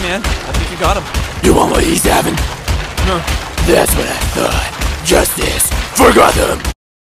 man. I think you got him. You want what he's having? No. That's what I thought. Justice for Gotham!